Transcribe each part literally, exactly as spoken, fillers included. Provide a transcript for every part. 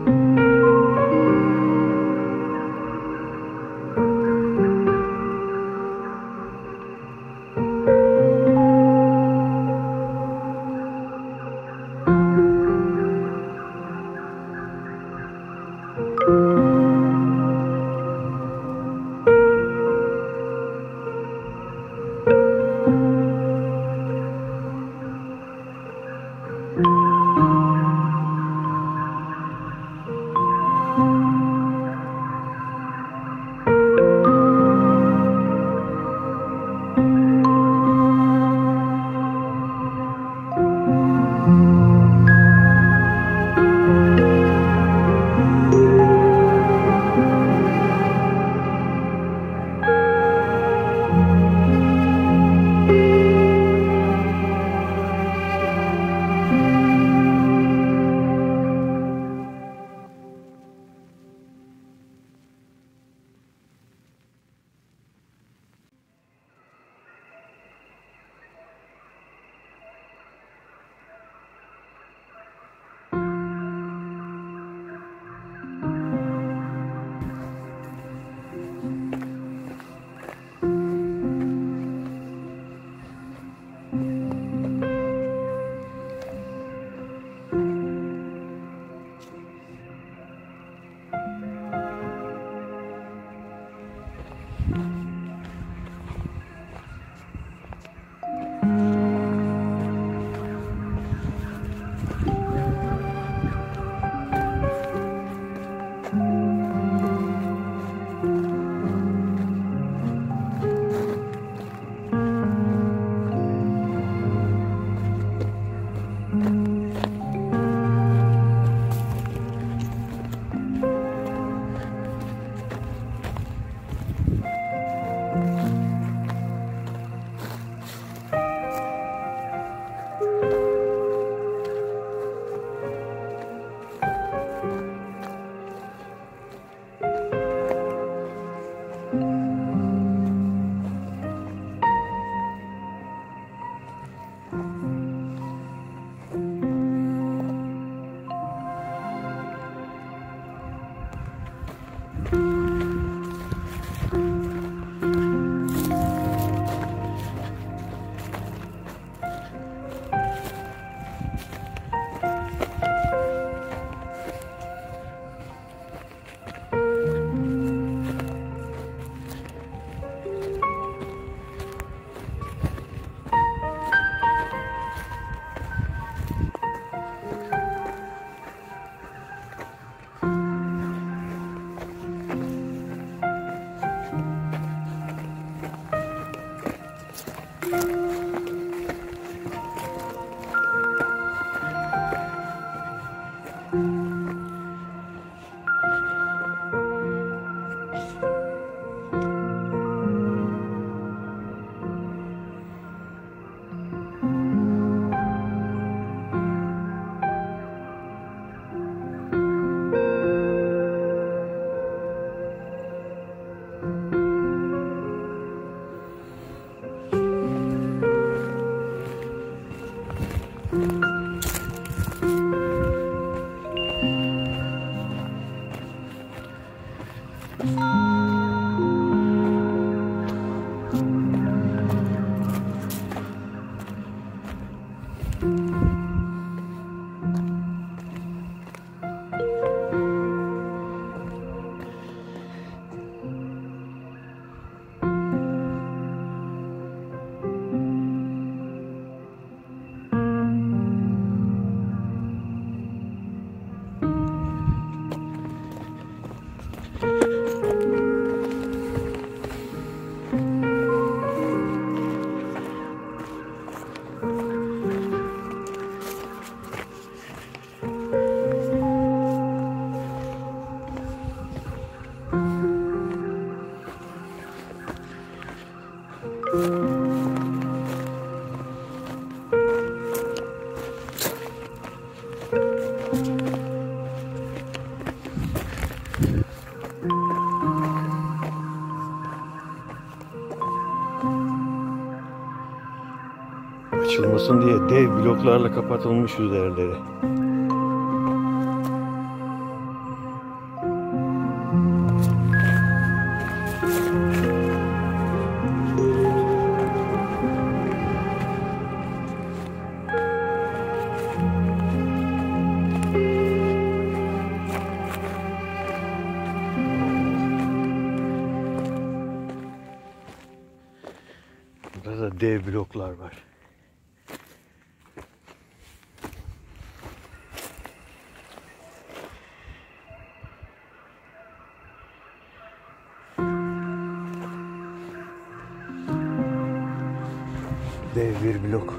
Açılmasın diye dev bloklarla kapatılmış üzerleri. Dev bloklar var. Dev bir blok.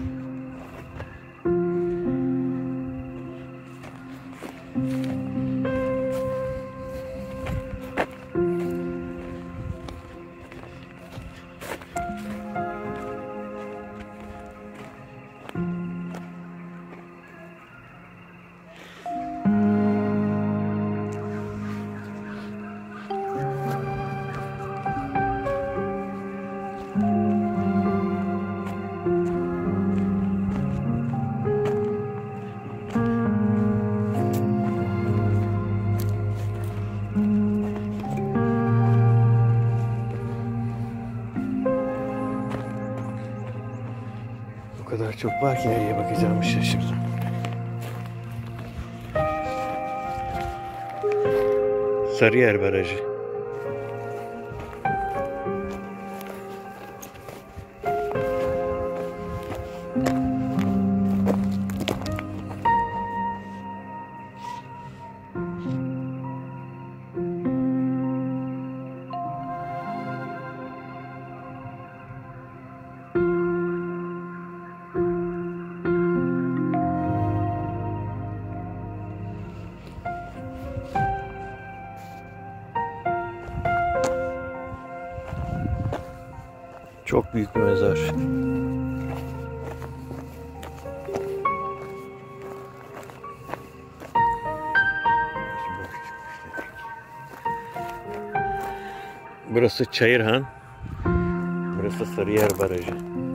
O kadar çok var ki nereye bakacağımı şaşırdım. Sarıyer Barajı. Çok büyük bir mezar. Burası Çayırhan. Burası Sarıyer Barajı.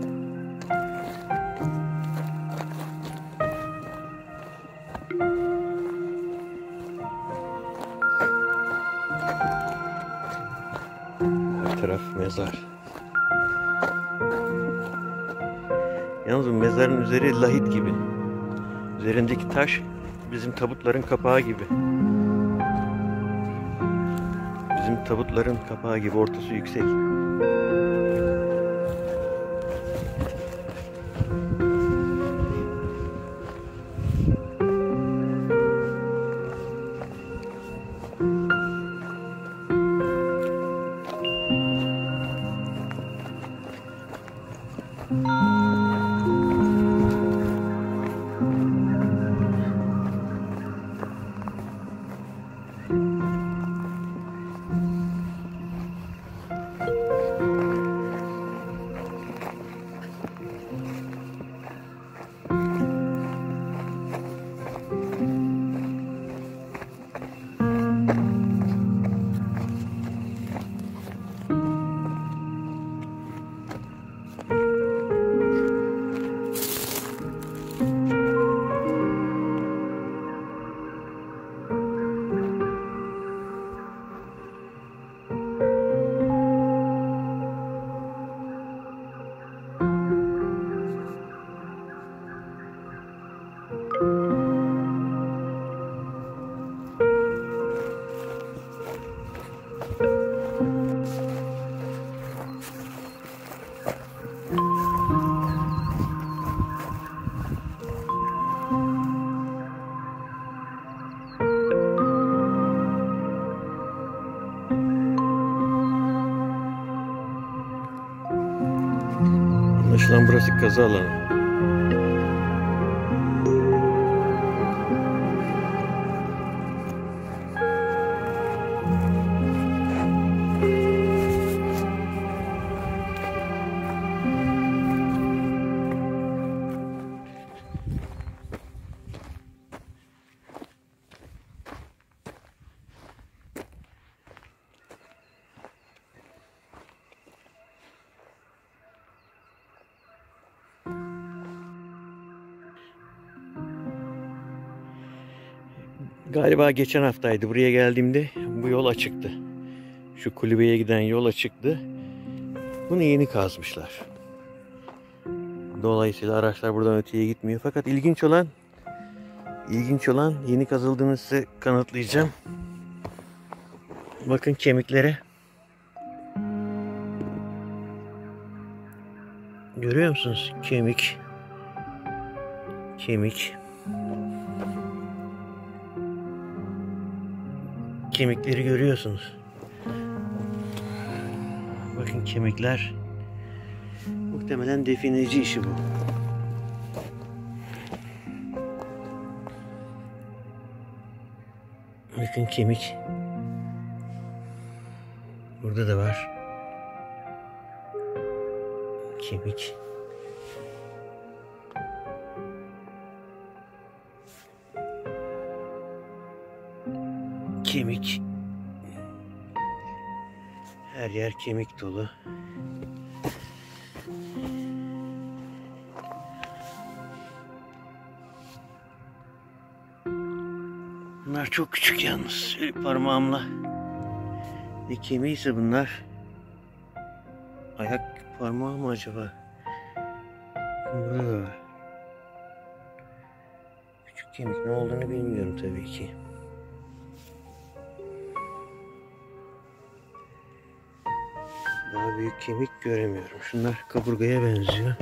Her taraf mezar. Yalnız bu mezarın üzeri lahit gibi. Üzerindeki taş bizim tabutların kapağı gibi. Bizim tabutların kapağı gibi, ortası yüksek. Anlaşılan burası kazı alanı. Galiba geçen haftaydı buraya geldiğimde bu yol açıktı. Şu kulübeye giden yol açıktı. Bunu yeni kazmışlar. Dolayısıyla araçlar buradan öteye gitmiyor. Fakat ilginç olan ilginç olan yeni kazıldığını size kanıtlayacağım. Bakın kemiklere. Görüyor musunuz? Kemik. Kemik. Kemikleri görüyorsunuz. Bakın kemikler. Muhtemelen defineci işi bu. Bakın kemik. Burada da var. Kemik. Kemik. Her yer kemik dolu. Bunlar çok küçük yalnız. Şöyle parmağımla. Ne kemiğiyse bunlar. Ayak parmağı mı acaba? Burada da var. Küçük kemik ne olduğunu bilmiyorum tabii ki. Daha büyük kemik göremiyorum. Şunlar kaburgaya benziyor.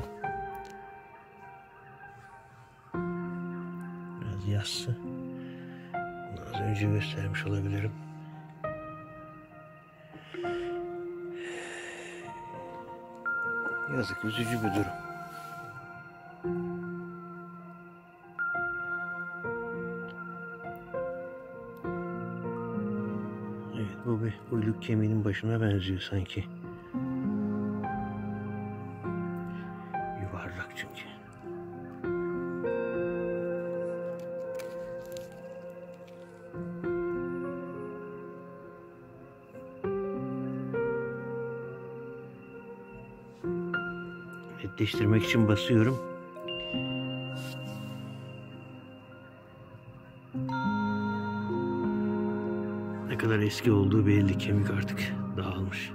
Biraz yassı. Bunu az önce göstermiş olabilirim. Yazık, üzücü bir durum. Evet, bu bir uyluk kemiğinin başına benziyor sanki. Yuvarlak çünkü. Netleştirmek için basıyorum. Ne kadar eski olduğu belli, kemik artık dağılmış.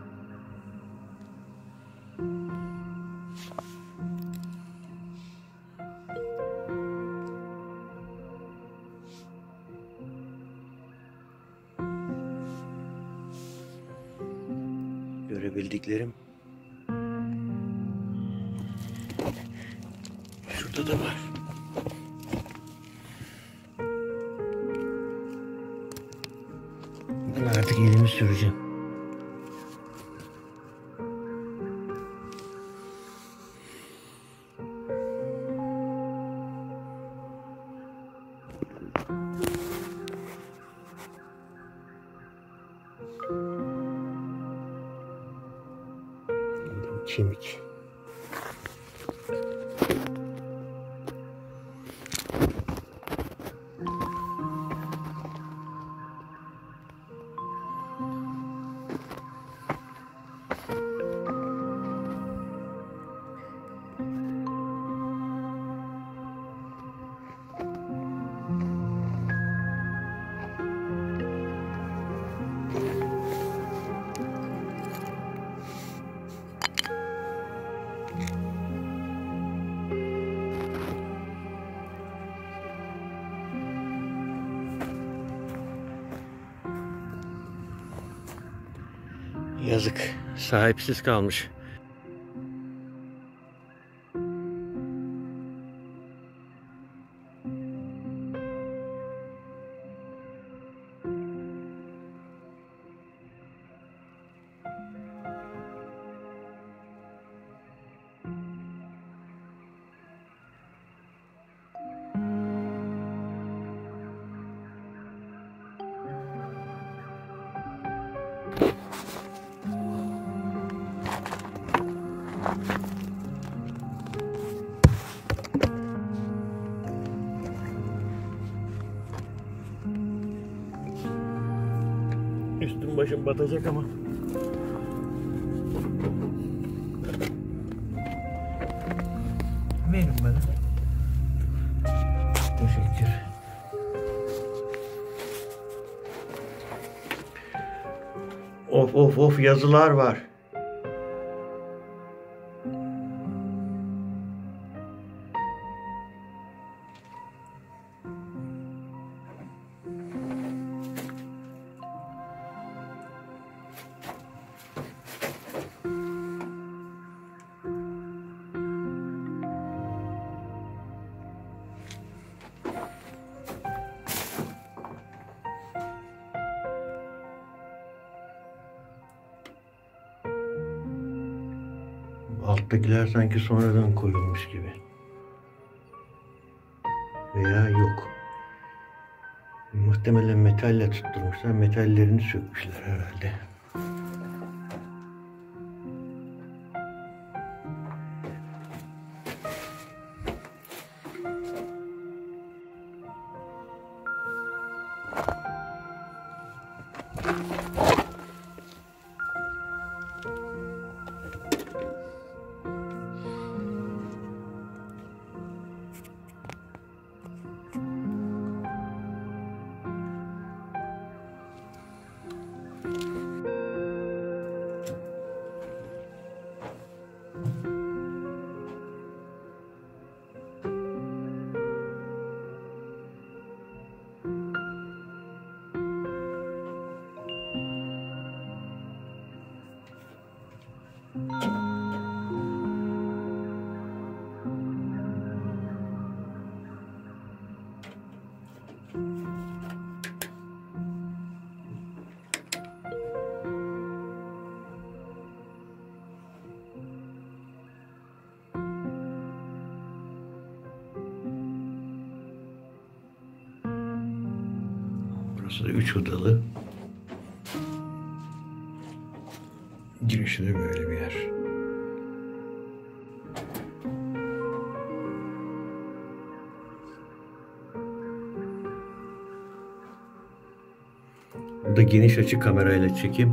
Görebildiklerim şurada da var. Ben artık elimi süreceğim. Kemik. Yazık, sahipsiz kalmış. Üstüm başım batacak ama. Verin bana. Teşekkür. Of of of, yazılar var. Alttakiler sanki sonradan koyulmuş gibi. Veya yok. Muhtemelen metalle tutturmuşlar. Metallerini sökmüşler herhalde. Burası da üç odalı. Girişi de böyle bir yer. Burada geniş açı kamerayla çekim.